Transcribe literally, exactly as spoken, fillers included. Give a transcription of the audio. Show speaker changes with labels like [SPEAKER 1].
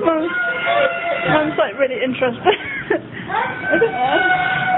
[SPEAKER 1] Mum's, Mum's like really interested. I don't know.